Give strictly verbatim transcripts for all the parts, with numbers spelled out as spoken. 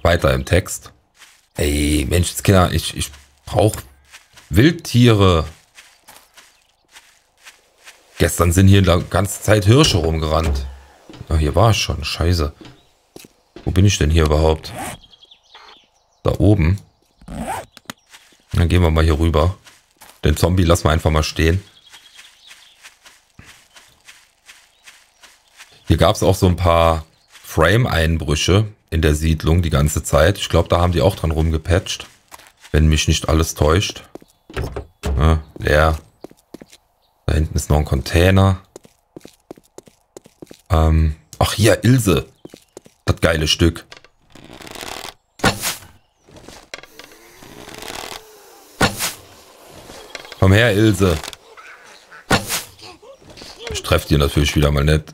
Weiter im Text. Ey, Menschenskinder, ich, ich brauche Wildtiere. Gestern sind hier die ganze Zeit Hirsche rumgerannt. Ja, hier war es schon. Scheiße. Wo bin ich denn hier überhaupt? Da oben. Dann gehen wir mal hier rüber. Den Zombie lassen wir einfach mal stehen. Hier gab es auch so ein paar Frame-Einbrüche in der Siedlung die ganze Zeit. Ich glaube, da haben die auch dran rumgepatcht. Wenn mich nicht alles täuscht. Ja, leer. Da hinten ist noch ein Container. Ähm, ach hier, Ilse. Das geile Stück. Komm her, Ilse. Ich treffe dir natürlich wieder mal nicht.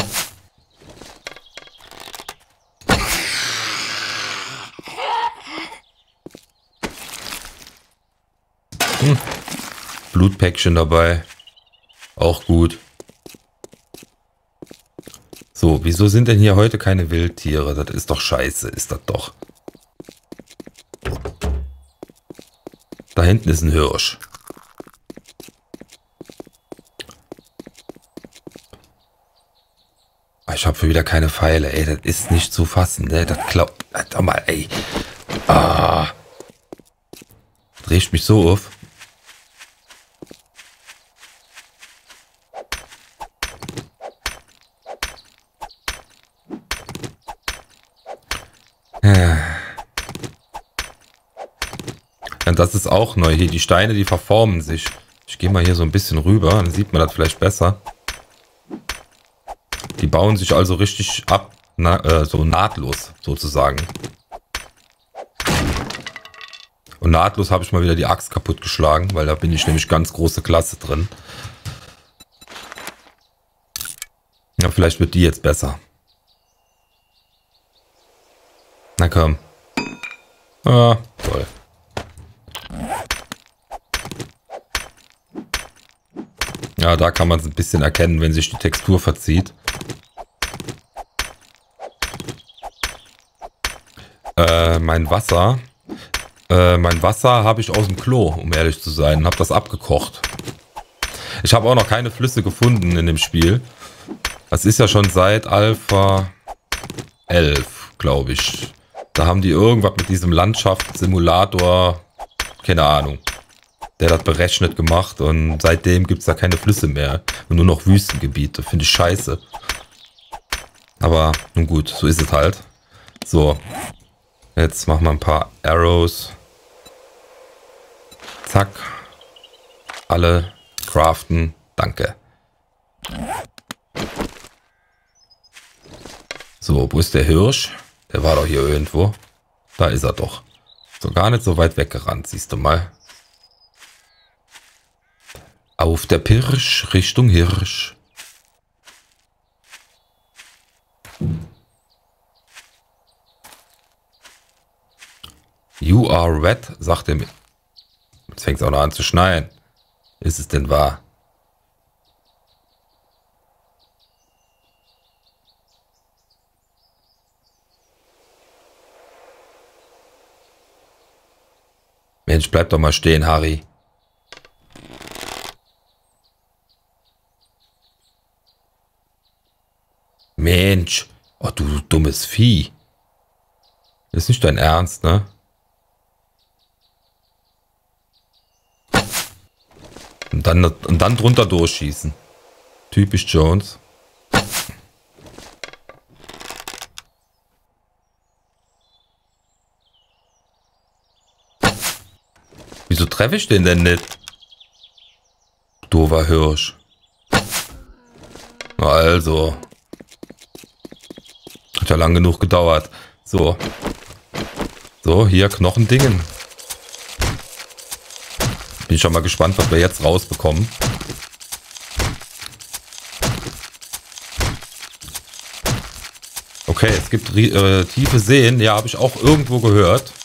Hm. Blutpäckchen dabei. Auch gut. So, wieso sind denn hier heute keine Wildtiere? Das ist doch scheiße, ist das doch. Da hinten ist ein Hirsch. Ich habe für wieder keine Pfeile, ey, das ist nicht zu fassen, ne? Das glaubt. Doch mal, ey. Ah. Drehst mich so auf. Und das ist auch neu. Hier die Steine, die verformen sich. Ich gehe mal hier so ein bisschen rüber, dann sieht man das vielleicht besser. Die bauen sich also richtig ab, na, äh, so nahtlos sozusagen. Und nahtlos habe ich mal wieder die Axt kaputt geschlagen, weil da bin ich nämlich ganz große Klasse drin. Ja, vielleicht wird die jetzt besser. Na komm. Ah, toll. Ja, da kann man es ein bisschen erkennen, wenn sich die Textur verzieht. Äh, mein Wasser. Äh, mein Wasser habe ich aus dem Klo, um ehrlich zu sein. Habe das abgekocht. Ich habe auch noch keine Flüsse gefunden in dem Spiel. Das ist ja schon seit Alpha elf, glaube ich. Da haben die irgendwas mit diesem Landschaftssimulator, keine Ahnung, der das berechnet gemacht. Und seitdem gibt es da keine Flüsse mehr. Und nur noch Wüstengebiete. Finde ich scheiße. Aber nun gut, so ist es halt. So. Jetzt machen wir ein paar Arrows. Zack. Alle craften. Danke. So, wo ist der Hirsch? Der war doch hier irgendwo. Da ist er doch. So, gar nicht so weit weggerannt, siehst du mal. Auf der Pirsch Richtung Hirsch. You are wet, sagt er mir. Jetzt fängt es auch noch an zu schneien. Ist es denn wahr? Mensch, bleib doch mal stehen, Harry. Mensch. Oh, du dummes Vieh. Das ist nicht dein Ernst, ne? Und dann, und dann drunter durchschießen. Typisch Jones. Wieso treffe ich den denn nicht? Doofer Hirsch. Also. Hat ja lang genug gedauert. So. So, hier Knochendingen. Bin schon mal gespannt, was wir jetzt rausbekommen. Okay, es gibt äh, tiefe Seen. Ja, habe ich auch irgendwo gehört.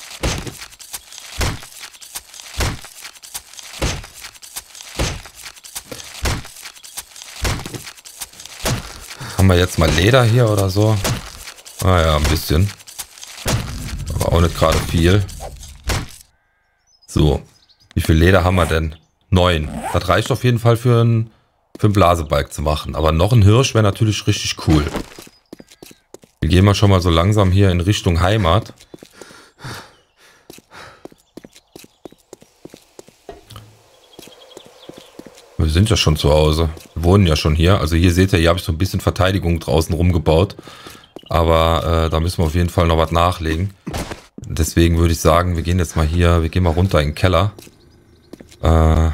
Haben wir jetzt mal Leder hier oder so? Ah ja, ein bisschen. War auch nicht gerade viel. So. Wie viel Leder haben wir denn? Neun. Das reicht auf jeden Fall für einen für einen Blasebalg zu machen. Aber noch ein Hirsch wäre natürlich richtig cool. Wir gehen mal schon mal so langsam hier in Richtung Heimat. Wir sind ja schon zu Hause. Wir wohnen ja schon hier. Also hier seht ihr, hier habe ich so ein bisschen Verteidigung draußen rumgebaut. Aber äh, da müssen wir auf jeden Fall noch was nachlegen. Deswegen würde ich sagen, wir gehen jetzt mal hier, wir gehen mal runter in den Keller. Äh,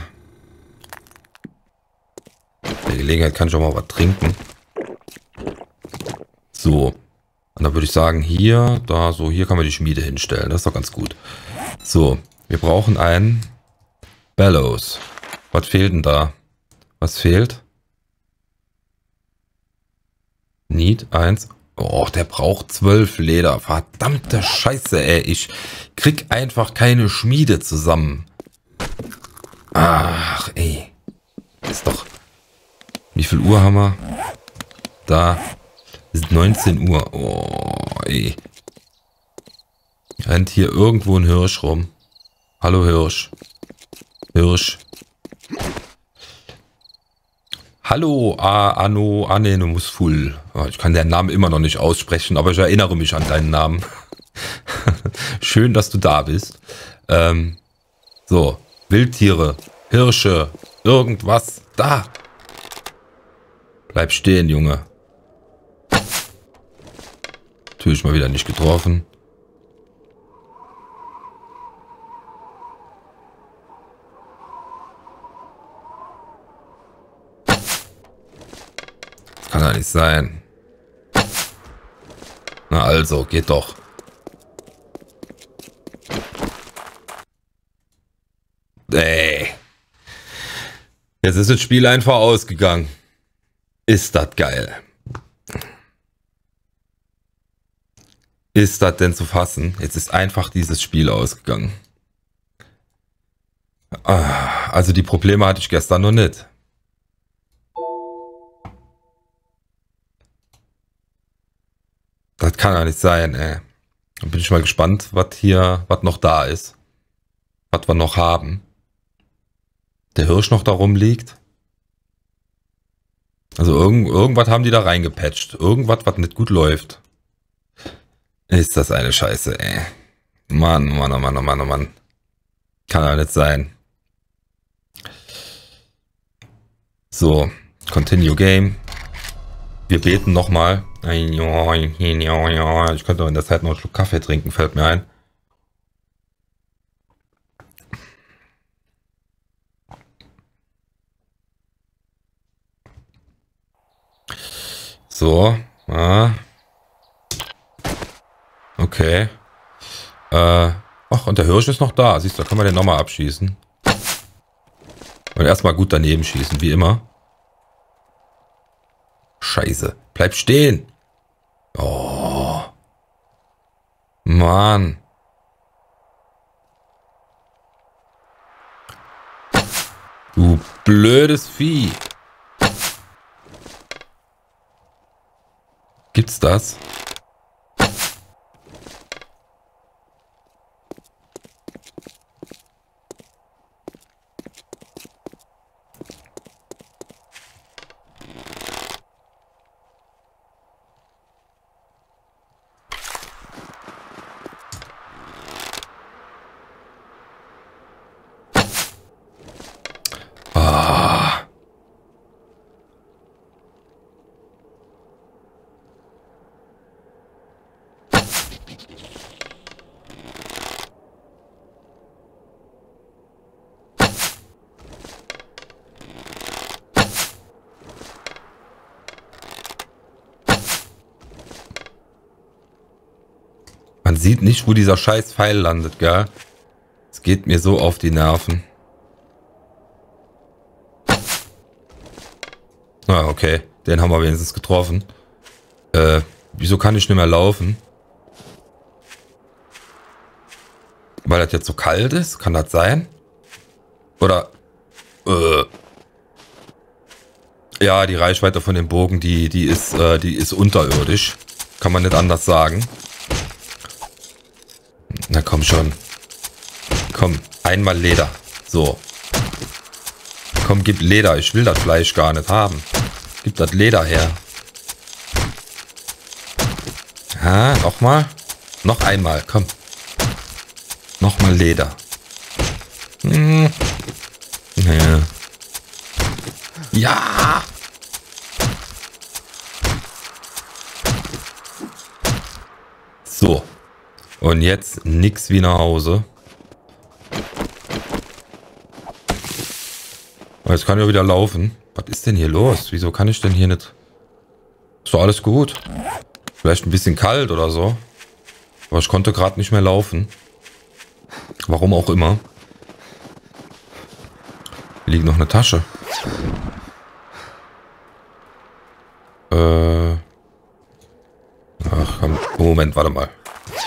der Gelegenheit kann ich auch mal was trinken. So. Und dann würde ich sagen, hier, da, so, hier kann man die Schmiede hinstellen. Das ist doch ganz gut. So, wir brauchen einen Bellows. Was fehlt denn da? Was fehlt? Need eins. Oh, der braucht zwölf Leder. Verdammte Scheiße, ey. Ich krieg einfach keine Schmiede zusammen. Ach, ey. Ist doch... Wie viel Uhr haben wir? Da. Ist neunzehn Uhr. Oh, ey. Rennt hier irgendwo ein Hirsch rum. Hallo Hirsch. Hirsch. Hallo, Ano, Anemusful. Ich kann den Namen immer noch nicht aussprechen, aber ich erinnere mich an deinen Namen. Schön, dass du da bist. Ähm, so, Wildtiere, Hirsche, irgendwas, da. Bleib stehen, Junge. Natürlich mal wieder nicht getroffen. Kann ja nicht sein. Na also, geht doch. Ey. Jetzt ist das Spiel einfach ausgegangen. Ist das geil. Ist das denn zu fassen? Jetzt ist einfach dieses Spiel ausgegangen. Also die Probleme hatte ich gestern noch nicht. Das kann ja nicht sein, ey. Dann bin ich mal gespannt, was hier, was noch da ist. Was wir noch haben. Der Hirsch noch da rumliegt. Also irgend, irgendwas haben die da reingepatcht. Irgendwas, was nicht gut läuft. Ist das eine Scheiße, ey. Mann, Mann, oh Mann, oh Mann, oh Mann. Kann ja nicht sein. So, Continue Game. Wir beten nochmal. Ich könnte in der Zeit noch einen Schluck Kaffee trinken, fällt mir ein. So, ah. Okay. Äh, ach, und der Hirsch ist noch da. Siehst du, da können wir den nochmal abschießen. Und erstmal gut daneben schießen, wie immer. Scheiße. Bleib stehen. Oh. Mann. Du blödes Vieh. Gibt's das? Man sieht nicht, wo dieser scheiß Pfeil landet, gell? Es geht mir so auf die Nerven. Ah, okay. Den haben wir wenigstens getroffen. Äh, wieso kann ich nicht mehr laufen? Weil das jetzt so kalt ist? Kann das sein? Oder... Äh... Ja, die Reichweite von dem Bogen, die, die, ist, äh, die ist unterirdisch. Kann man nicht anders sagen. Na komm schon. Komm, einmal Leder. So. Komm, gib Leder. Ich will das Fleisch gar nicht haben. Gib das Leder her. Ja, nochmal. Noch einmal, komm. Nochmal Leder. Hm. Ja. Ja. So. Und jetzt nix wie nach Hause. Jetzt kann ich ja wieder laufen. Was ist denn hier los? Wieso kann ich denn hier nicht... Ist doch alles gut. Vielleicht ein bisschen kalt oder so. Aber ich konnte gerade nicht mehr laufen. Warum auch immer. Hier liegt noch eine Tasche. Äh... Ach komm. Moment, warte mal.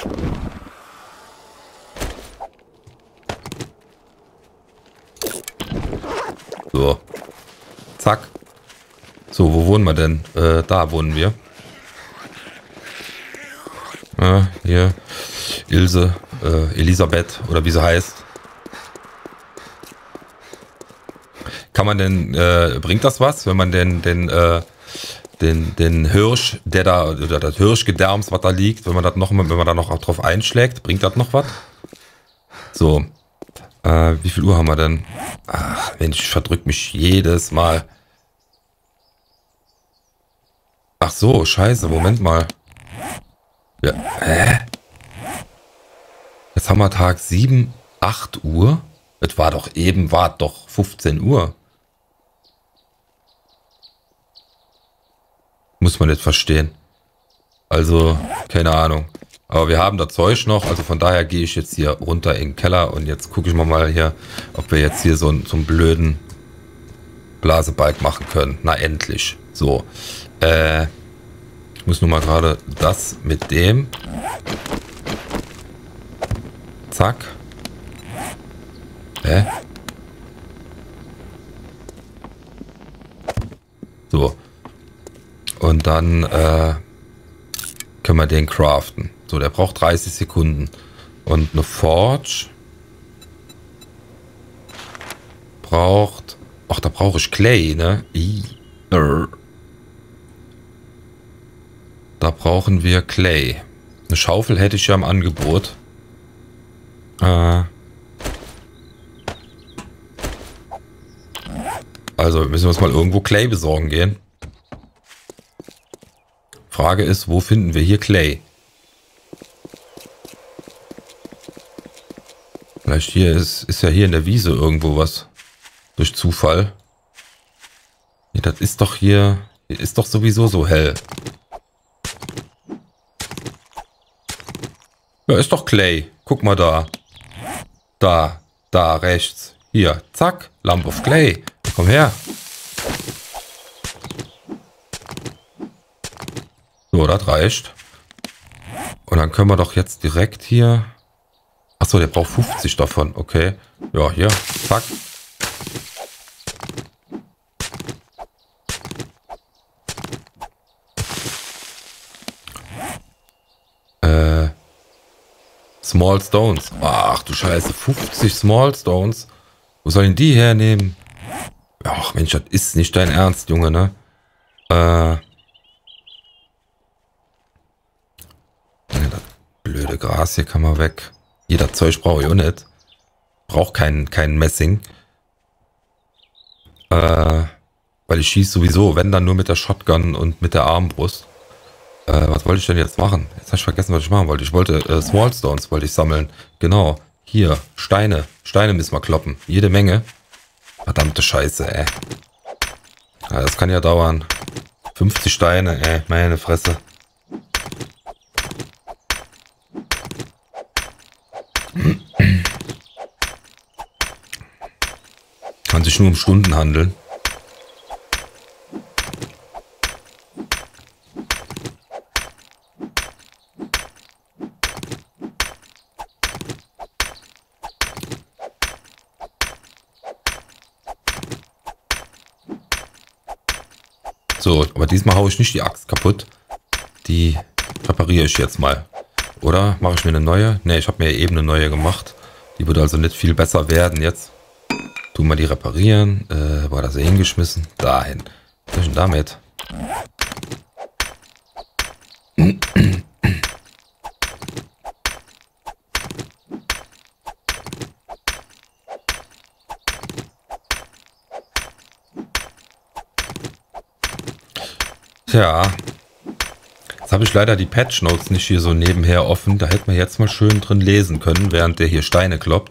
So. Zack. So, wo wohnen wir denn? Äh, da wohnen wir. Äh, hier. Ilse, äh, Elisabeth oder wie sie heißt. Kann man denn, äh, bringt das was, wenn man den, den, äh, den, den Hirsch, der da, oder das Hirschgedärms, was da liegt, wenn man das noch, wenn man da noch drauf einschlägt, bringt das noch was? So. Äh, wie viel Uhr haben wir denn? Ach, Mensch, ich verdrück mich jedes Mal. Ach so, scheiße, Moment mal. Ja, hä? Jetzt haben wir Tag sieben, acht Uhr. Es war doch eben, war doch fünfzehn Uhr. Muss man nicht verstehen. Also, keine Ahnung. Aber wir haben das Zeug noch, also von daher gehe ich jetzt hier runter in den Keller und jetzt gucke ich mal hier, ob wir jetzt hier so, einen, so einen blöden Blasebalg machen können. Na endlich. So. Äh, ich muss nur mal gerade das mit dem. Zack. Hä? So. Und dann äh, können wir den craften. So, der braucht dreißig Sekunden. Und eine Forge braucht... Ach, da brauche ich Clay, ne? I, er. Da brauchen wir Clay. Eine Schaufel hätte ich ja im Angebot. Äh... Also müssen wir uns mal irgendwo Clay besorgen gehen. Frage ist, wo finden wir hier Clay? Vielleicht hier ist, ist ja hier in der Wiese irgendwo was. Durch Zufall. Nee, das ist doch hier, hier ist doch sowieso so hell. Ja, ist doch Clay. Guck mal da. Da, da rechts. Hier, zack, Lump of Clay. Komm her. So, das reicht. Und dann können wir doch jetzt direkt hier... Achso, der braucht fünfzig davon. Okay. Ja, hier. Zack. Äh... Small Stones. Ach du Scheiße. fünfzig Small Stones. Wo sollen die hernehmen? Ach Mensch, das ist nicht dein Ernst, Junge, ne? Äh... Blöde Gras, hier kann man weg. Jeder Zeug brauche ich auch nicht. Braucht kein, kein Messing. Äh, weil ich schieße sowieso, wenn dann nur mit der Shotgun und mit der Armbrust. Äh, was wollte ich denn jetzt machen? Jetzt habe ich vergessen, was ich machen wollte. Ich wollte äh, Small Stones wollte ich sammeln. Genau. Hier, Steine. Steine müssen wir kloppen. Jede Menge. Verdammte Scheiße, ey. Ja, das kann ja dauern. fünfzig Steine, ey. Meine Fresse. Kann sich nur um Stunden handeln. So, aber diesmal haue ich nicht die Axt kaputt. Die repariere ich jetzt mal. Oder? Mache ich mir eine neue? Ne, ich habe mir eben eine neue gemacht. Die wird also nicht viel besser werden jetzt. Tun wir die reparieren. Äh, war das eh hingeschmissen? Dahin. Was ist denn damit? Tja. Jetzt habe ich leider die Patch Notes nicht hier so nebenher offen. Da hätten wir jetzt mal schön drin lesen können, während der hier Steine kloppt.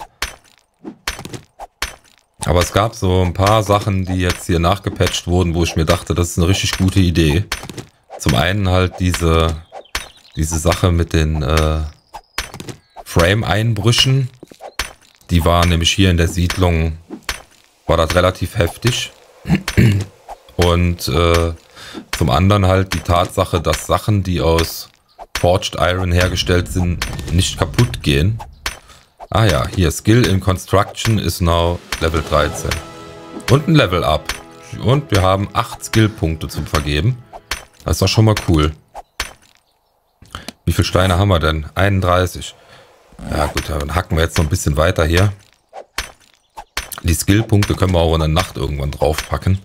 Aber es gab so ein paar Sachen, die jetzt hier nachgepatcht wurden, wo ich mir dachte, das ist eine richtig gute Idee. Zum einen halt diese, diese Sache mit den äh, Frame-Einbrüchen. Die war nämlich hier in der Siedlung, war das relativ heftig. Und äh, zum anderen halt die Tatsache, dass Sachen, die aus Forged Iron hergestellt sind, nicht kaputt gehen. Ah ja, hier Skill in Construction ist now Level dreizehn. Und ein Level Up. Und wir haben acht Skillpunkte zum Vergeben. Das ist doch schon mal cool. Wie viele Steine haben wir denn? einunddreißig. Ja gut, dann hacken wir jetzt noch ein bisschen weiter hier. Die Skillpunkte können wir auch in der Nacht irgendwann draufpacken.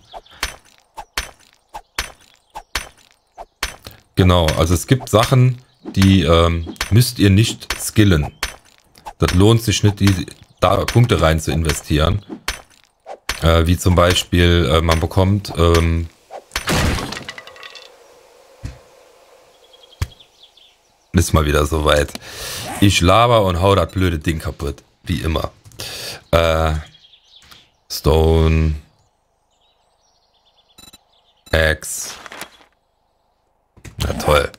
Genau, also es gibt Sachen, die ähm, müsst ihr nicht skillen. Das lohnt sich nicht, die da Punkte rein zu investieren. Äh, wie zum Beispiel, äh, man bekommt ähm, ist mal wieder soweit. Ich laber und hau das blöde Ding kaputt. Wie immer. Äh, Stone. Axe. Na toll.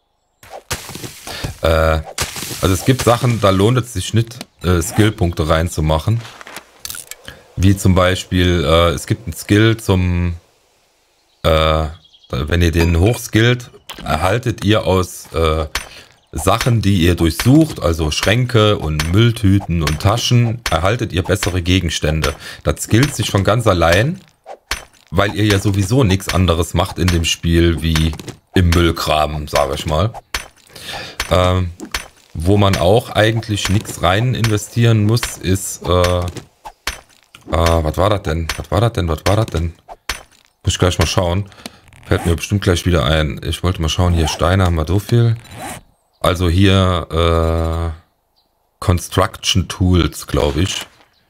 Äh, also es gibt Sachen, da lohnt es sich nicht, äh, Skillpunkte reinzumachen. Wie zum Beispiel, äh, es gibt einen Skill zum, äh, wenn ihr den hochskillt, erhaltet ihr aus äh, Sachen, die ihr durchsucht, also Schränke und Mülltüten und Taschen, erhaltet ihr bessere Gegenstände. Das skillt sich von ganz allein, weil ihr ja sowieso nichts anderes macht in dem Spiel wie im Müllgraben, sage ich mal. Ähm, wo man auch eigentlich nichts rein investieren muss, ist, äh, äh, was war das denn? Was war das denn? Was war das denn? Muss ich gleich mal schauen. Fällt mir bestimmt gleich wieder ein. Ich wollte mal schauen, hier Steine haben wir so viel. Also hier, äh, Construction Tools, glaube ich.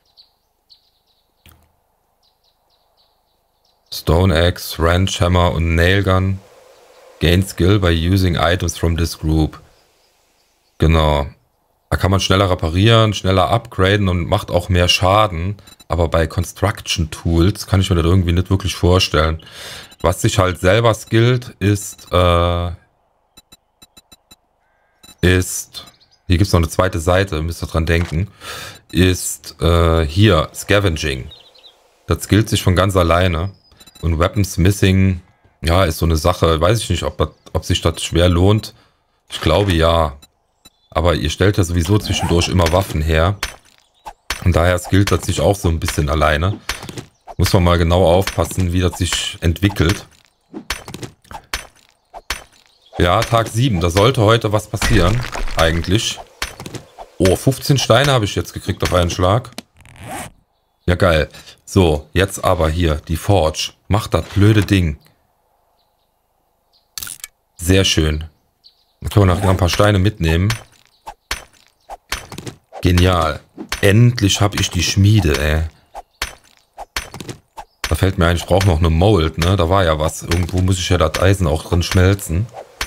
Stone Axe, Wrench, Hammer und Nail Gun. Gain Skill by using items from this group. Genau. Da kann man schneller reparieren, schneller upgraden und macht auch mehr Schaden. Aber bei Construction Tools kann ich mir das irgendwie nicht wirklich vorstellen. Was sich halt selber skillt, ist, äh, ist, hier gibt es noch eine zweite Seite, müsst ihr dran denken, ist äh, hier, Scavenging. Das skillt sich von ganz alleine. Und Weapons Missing, ja, ist so eine Sache, weiß ich nicht, ob, das, ob sich das schwer lohnt. Ich glaube ja. Aber ihr stellt ja sowieso zwischendurch immer Waffen her. Und daher skillt das sich auch so ein bisschen alleine. Muss man mal genau aufpassen, wie das sich entwickelt. Ja, Tag sieben. Da sollte heute was passieren. Eigentlich. Oh, fünfzehn Steine habe ich jetzt gekriegt auf einen Schlag. Ja, geil. So, jetzt aber hier, die Forge. Macht das blöde Ding. Sehr schön. Dann können wir noch ein paar Steine mitnehmen. Genial. Endlich habe ich die Schmiede, ey. Da fällt mir ein, ich brauche noch eine Mold, ne? Da war ja was. Irgendwo muss ich ja das Eisen auch drin schmelzen.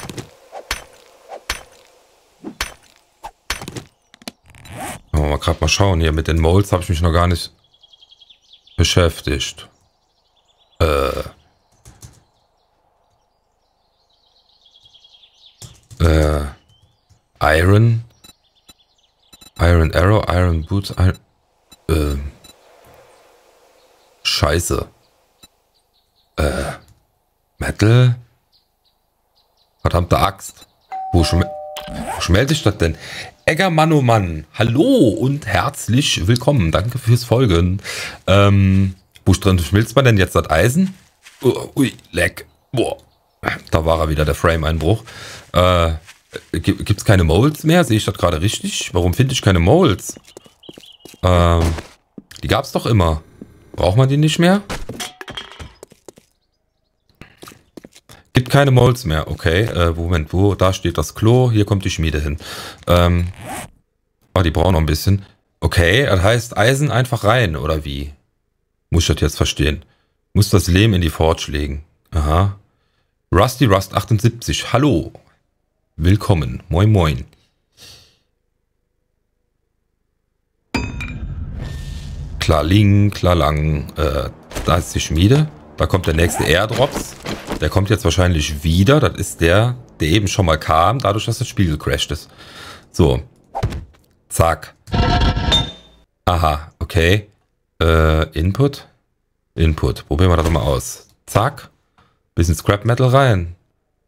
Aber mal gerade mal schauen hier. Mit den Molds habe ich mich noch gar nicht beschäftigt. Äh. Äh. Iron. Iron Arrow, Iron Boots, Iron... Äh. Scheiße. Äh. Metal? Verdammte Axt. Wo, schm Wo schmelze ich das denn? Eggermann, oh Mann. Hallo und herzlich willkommen. Danke fürs Folgen. Ähm, wo drin schmilzt man denn jetzt das Eisen? Uh, ui, leck. Boah. Da war er wieder, der Frame-Einbruch. Äh, Gibt es keine Molds mehr? Sehe ich das gerade richtig? Warum finde ich keine Molds? Ähm, die gab es doch immer. Braucht man die nicht mehr? Gibt keine Molds mehr. Okay, äh, Moment, wo? Da steht das Klo. Hier kommt die Schmiede hin. Ähm, oh, die brauchen noch ein bisschen. Okay, das heißt Eisen einfach rein, oder wie? Muss ich das jetzt verstehen? Muss das Lehm in die Forge legen. Aha. Rusty Rust achtundsiebzig. Hallo. Willkommen. Moin, moin. Klarling, klarlang. Äh, da ist die Schmiede. Da kommt der nächste Airdrops. Der kommt jetzt wahrscheinlich wieder. Das ist der, der eben schon mal kam, dadurch, dass das Spiel gecrashed ist. So. Zack. Aha, okay. Äh, Input. Input. Probieren wir das mal aus. Zack. Bisschen Scrap Metal rein.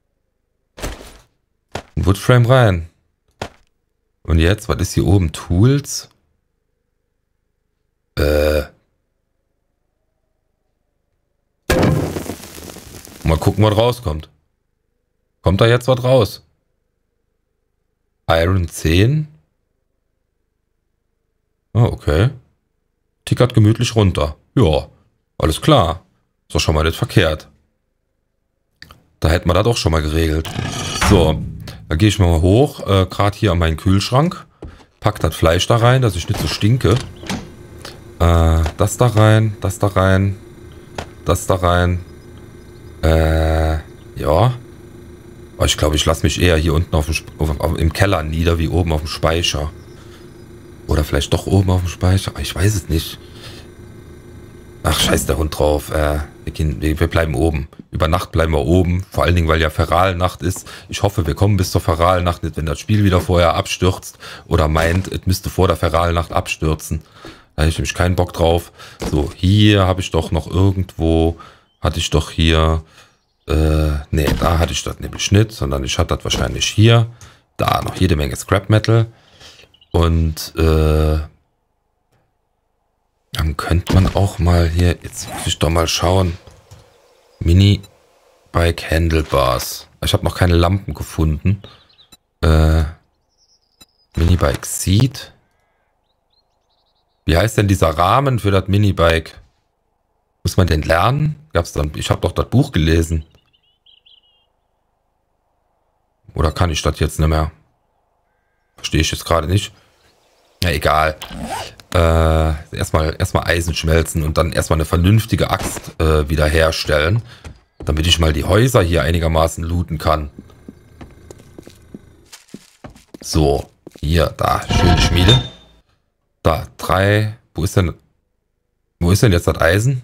Ein Woodframe rein. Und jetzt, was ist hier oben? Tools. Äh. Mal gucken, was rauskommt. Kommt da jetzt was raus? Iron zehn. Ah, okay. Tickert gemütlich runter. Ja, alles klar. Ist doch schon mal nicht verkehrt. Da hätten wir das doch schon mal geregelt. So, da gehe ich mal hoch, äh, gerade hier an meinen Kühlschrank. Pack das Fleisch da rein, dass ich nicht so stinke. Äh, das da rein, das da rein, das da rein. Äh, ja. Aber ich glaube, ich lasse mich eher hier unten auf dem, auf, auf, im Keller nieder, wie oben auf dem Speicher. Oder vielleicht doch oben auf dem Speicher. Ich weiß es nicht. Ach, scheiß der Hund drauf. Äh, wir, gehen, wir, wir bleiben oben. Über Nacht bleiben wir oben. Vor allen Dingen, weil ja Feralnacht ist. Ich hoffe, wir kommen bis zur Feralnacht nicht, wenn das Spiel wieder vorher abstürzt. Oder meint, es müsste vor der Feralnacht abstürzen. Da habe ich nämlich keinen Bock drauf. So, hier habe ich doch noch irgendwo... Hatte ich doch hier... Äh, nee, da hatte ich das nämlich nicht. Sondern ich hatte das wahrscheinlich hier. Da noch jede Menge Scrap Metal. Und... Äh, dann könnte man auch mal hier... Jetzt muss ich doch mal schauen. Mini-Bike Handlebars. Ich habe noch keine Lampen gefunden. Äh, Mini-Bike Seat. Wie heißt denn dieser Rahmen für das Mini-Bike? Muss man den lernen? Gab's dann? Ich habe doch das Buch gelesen. Oder kann ich das jetzt nicht mehr? Verstehe ich jetzt gerade nicht. Ja, egal. Äh, erstmal erstmal Eisen schmelzen und dann erstmal eine vernünftige Axt äh, wiederherstellen. Damit ich mal die Häuser hier einigermaßen looten kann. So, hier, da, schöne Schmiede. Da, drei. Wo ist denn... Wo ist denn jetzt das Eisen?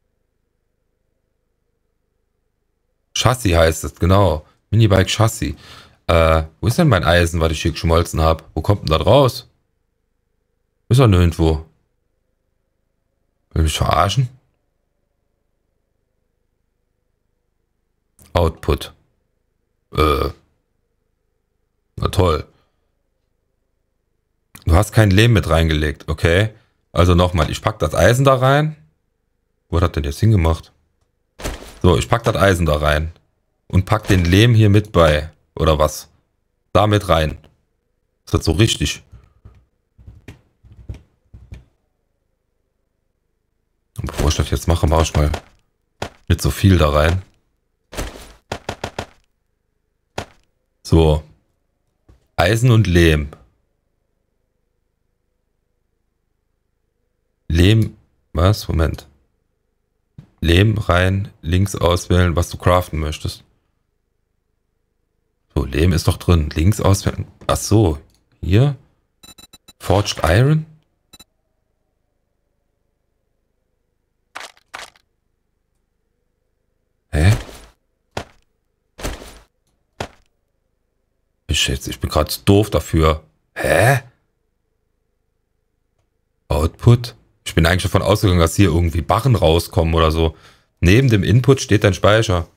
Chassis heißt es, genau. Minibike Chassis. Äh, wo ist denn mein Eisen, was ich hier geschmolzen habe? Wo kommt denn das raus? Ist er nirgendwo. Will mich verarschen? Output. Äh. Na toll. Du hast kein Lehm mit reingelegt, okay. Also nochmal, ich pack das Eisen da rein. Wo hat das denn jetzt hingemacht? So, ich pack das Eisen da rein. Und pack den Lehm hier mit bei. Oder was? Da mit rein. Ist das so richtig? Und bevor ich das jetzt mache, mache ich mal nicht so viel da rein. So. Eisen und Lehm. Lehm. Was? Moment. Lehm rein, links auswählen, was du craften möchtest. So, Lehm ist doch drin. Links auswählen. Ach so. Hier. Forged Iron. Hä? Ich, jetzt, ich bin gerade doof dafür. Hä? Output? Ich bin eigentlich davon ausgegangen, dass hier irgendwie Barren rauskommen oder so. Neben dem Input steht dein Speicher.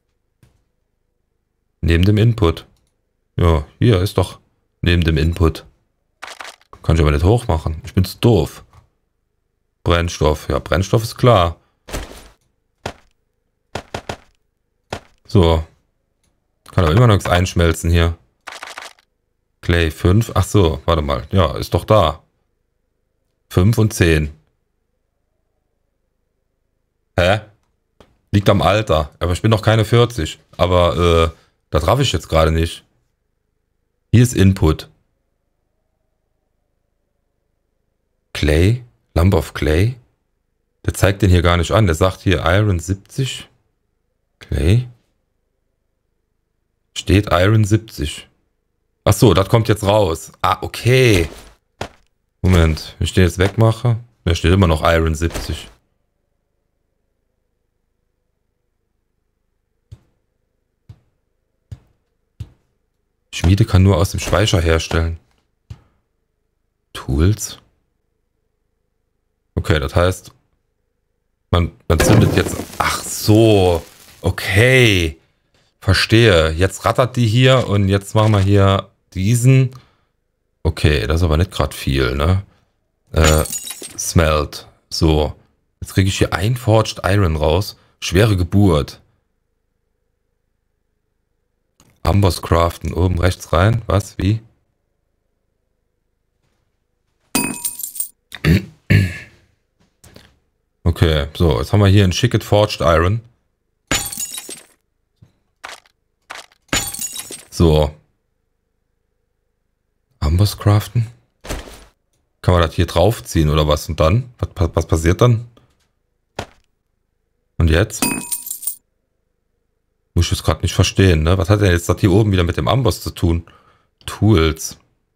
Neben dem Input. Ja, hier ist doch neben dem Input. Kann ich aber nicht hochmachen. Ich bin zu doof. Brennstoff. Ja, Brennstoff ist klar. So. Kann aber immer noch nichts einschmelzen hier. Clay fünf. Ach so, warte mal. Ja, ist doch da. fünf und zehn. Hä? Liegt am Alter. Aber ich bin noch keine vierzig. Aber äh, da traf ich jetzt gerade nicht. Hier ist Input. Clay? Lump of Clay? Der zeigt den hier gar nicht an. Der sagt hier Iron siebzig. Clay? Steht Iron siebzig. Ach so, das kommt jetzt raus. Ah, okay. Moment, wenn ich den jetzt wegmache, da steht immer noch Iron siebzig. Schmiede kann nur aus dem Speicher herstellen. Tools. Okay, das heißt, man, man zündet jetzt... Ach so, okay. Verstehe. Jetzt rattert die hier und jetzt machen wir hier diesen. Okay, das ist aber nicht gerade viel, ne? Äh, Smelt. So. Jetzt kriege ich hier ein Forged Iron raus. Schwere Geburt. Amboss craften. Oben rechts rein. Was? Wie? Okay, so. Jetzt haben wir hier ein Schicket Forged Iron. So. Amboss craften? Kann man das hier draufziehen oder was? Und dann? Was, was passiert dann? Und jetzt? Muss ich das gerade nicht verstehen, ne? Was hat denn jetzt das hier oben wieder mit dem Amboss zu tun? Tools.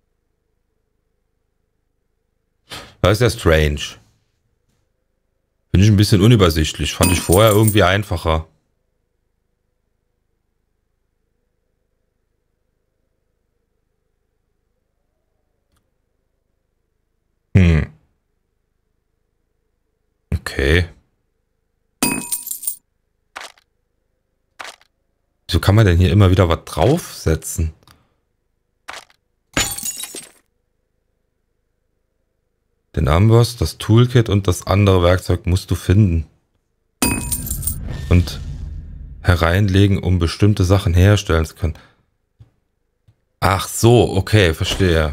Das ist ja strange. Finde ich ein bisschen unübersichtlich. Fand ich vorher irgendwie einfacher. Hm. Okay. Wieso kann man denn hier immer wieder was draufsetzen? Den Amboss, das Toolkit und das andere Werkzeug musst du finden. Und hereinlegen, um bestimmte Sachen herstellen zu können. Ach so, okay, verstehe.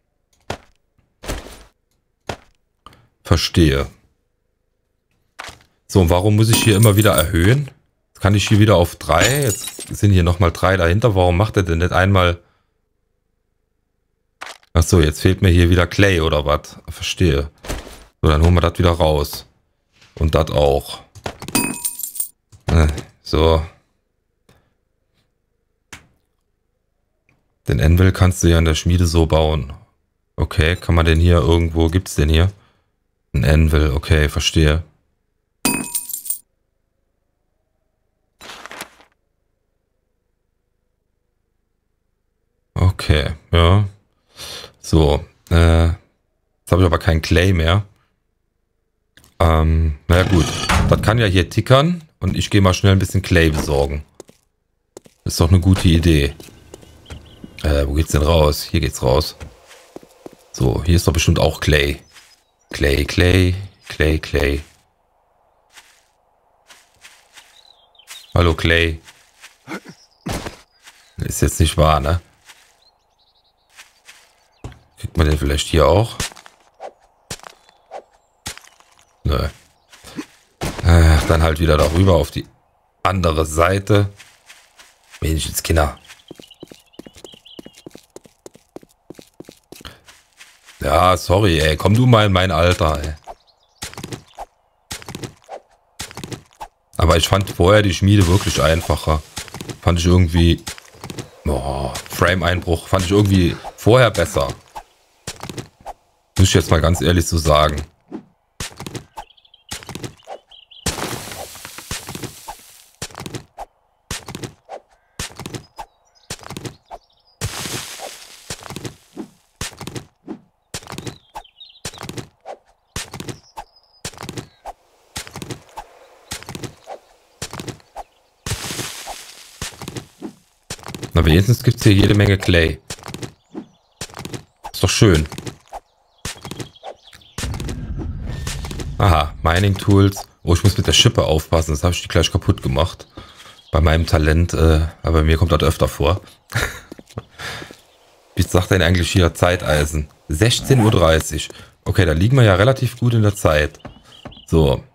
Verstehe. So, und warum muss ich hier immer wieder erhöhen? Jetzt kann ich hier wieder auf drei. Jetzt sind hier nochmal drei dahinter. Warum macht er denn nicht einmal... Ach so, jetzt fehlt mir hier wieder Clay oder was? Verstehe. So, dann holen wir das wieder raus. Und das auch. Äh, so. Den Anvil kannst du ja in der Schmiede so bauen. Okay, kann man den hier irgendwo... Gibt's den hier? Ein Anvil, okay, verstehe. Okay, ja. So, äh, jetzt habe ich aber keinen Clay mehr. Ähm, naja gut, das kann ja hier tickern und ich gehe mal schnell ein bisschen Clay besorgen. Das ist doch eine gute Idee. Äh, wo geht's denn raus? Hier geht's raus. So, hier ist doch bestimmt auch Clay. Clay, Clay, Clay, Clay. Hallo Clay. Ist jetzt nicht wahr, ne? Kriegt man den vielleicht hier auch? Nö. Ach, dann halt wieder darüber auf die andere Seite. Menschenskinder. Ja, sorry, ey. Komm du mal in mein Alter, ey. Aber ich fand vorher die Schmiede wirklich einfacher. Fand ich irgendwie... Oh, Frame-Einbruch. Fand ich irgendwie vorher besser. Muss ich jetzt mal ganz ehrlich so sagen. Na, wenigstens gibt es hier jede Menge Clay. Ist doch schön. Aha, Mining Tools. Oh, ich muss mit der Schippe aufpassen. Das habe ich die gleich kaputt gemacht. Bei meinem Talent. Äh, aber mir kommt das öfter vor. Wie sagt denn eigentlich hier Zeiteisen? sechzehn Uhr dreißig. Okay, da liegen wir ja relativ gut in der Zeit. So.